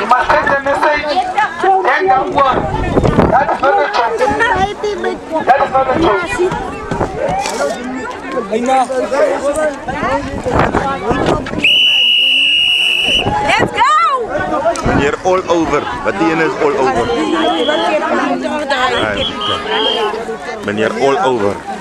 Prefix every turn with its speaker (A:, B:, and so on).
A: You must send the message. Hang down one. That is not a joke. That is not a joke.
B: Let's go!
C: Meneer all over. Wat die ene is all over? Meneer all over.